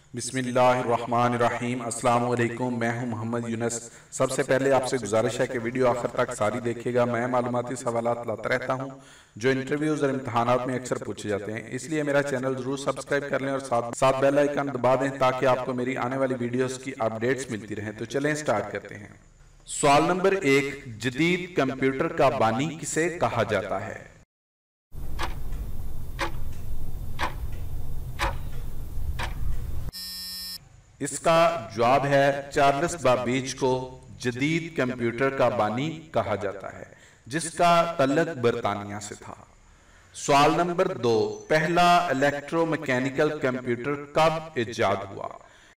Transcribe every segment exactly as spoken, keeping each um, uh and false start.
बिस्मिल्लाहिर्रहमानिर्रहीम। अस्सलाम वालेकुम। मैं हूं मोहम्मद यूनुस। सबसे पहले आपसे गुजारिश है कि वीडियो आखिर तक सारी देखिएगा। मैं मालूमाती सवालात लाता रहता हूं जो इंटरव्यूज और इम्तहानात में अक्सर पूछे जाते हैं, इसलिए मेरा चैनल जरूर सब्सक्राइब कर लें और साथ साथ बेल आइकन दबा दें ताकि आपको मेरी आने वाली वीडियोस की अपडेट्स मिलती रहें। तो चलें स्टार्ट करते हैं। सवाल नंबर एक, जदीद कंप्यूटर का बानी किसे कहा जाता है? इसका जवाब है चार्ल्स बाबेज को जदीद कंप्यूटर का बानी कहा जाता है, जिसका तल्लुक बरतानिया से था। सवाल नंबर दो, पहला इलेक्ट्रोमैकेनिकल कंप्यूटर कब इजाद हुआ?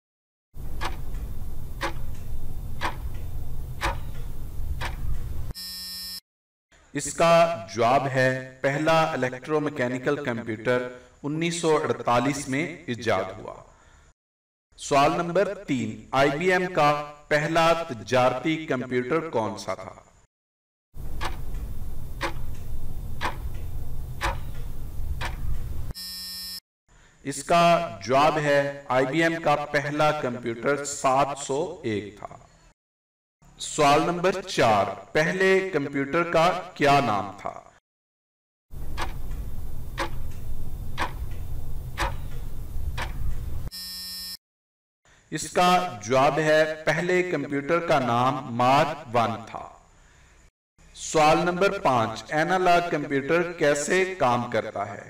इसका जवाब है पहला इलेक्ट्रोमैकेनिकल कंप्यूटर उन्नीस सौ अड़तालीस में इजाद हुआ। सवाल नंबर तीन, आईबीएम का पहला तजारती कंप्यूटर कौन सा था? इसका जवाब है आईबीएम का पहला कंप्यूटर सात सौ एक था। सवाल नंबर चार, पहले कंप्यूटर का क्या नाम था? इसका जवाब है पहले कंप्यूटर का नाम मार्क वन था। सवाल नंबर पांच, एनालॉग कंप्यूटर कैसे काम करता है?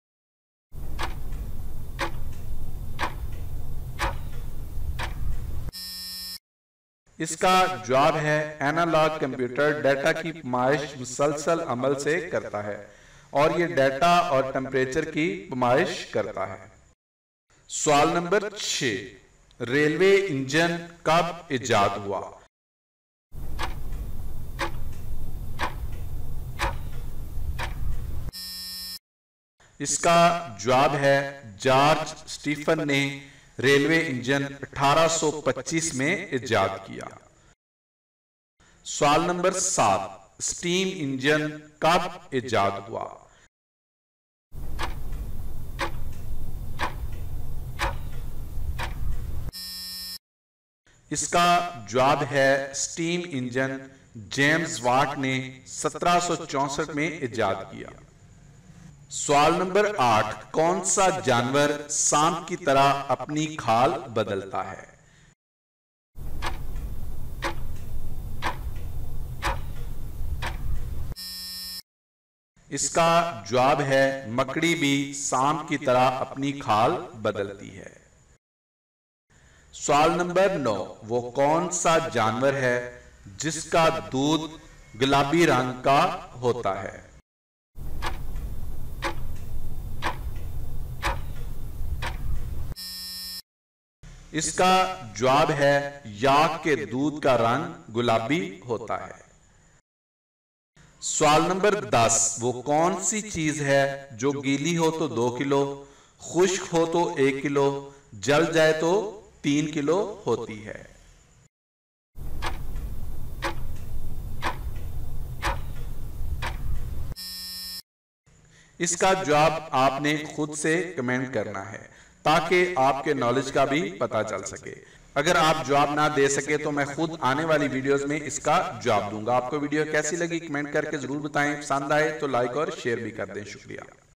इसका जवाब है एनालॉग कंप्यूटर डाटा की पैमाइश मुसलसल अमल से करता है और यह डाटा और टेम्परेचर की पैमाइश करता है। सवाल नंबर छह, रेलवे इंजन कब इजाद हुआ? इसका जवाब है जॉर्ज स्टीफन ने रेलवे इंजन अठारह सौ पच्चीस में इजाद किया। सवाल नंबर सात, स्टीम इंजन कब इजाद हुआ? इसका जवाब है स्टीम इंजन जेम्स वाट ने सत्रह सौ चौसठ में इजाद किया। सवाल नंबर आठ, कौन सा जानवर सांप की तरह अपनी खाल बदलता है? इसका जवाब है मकड़ी भी सांप की तरह अपनी खाल बदलती है। सवाल नंबर नौ, वो कौन सा जानवर है जिसका दूध गुलाबी रंग का होता है? इसका जवाब है याक के दूध का रंग गुलाबी होता है। सवाल नंबर दस, वो कौन सी चीज है जो गीली हो तो दो किलो, खुश्क हो तो एक किलो, जल जाए तो तीन किलो होती है? इसका जवाब आपने खुद से कमेंट करना है ताकि आपके नॉलेज का भी पता चल सके। अगर आप जवाब ना दे सके तो मैं खुद आने वाली वीडियोस में इसका जवाब दूंगा। आपको वीडियो कैसी लगी कमेंट करके जरूर बताएं। पसंद आए तो लाइक और शेयर भी कर दें। शुक्रिया।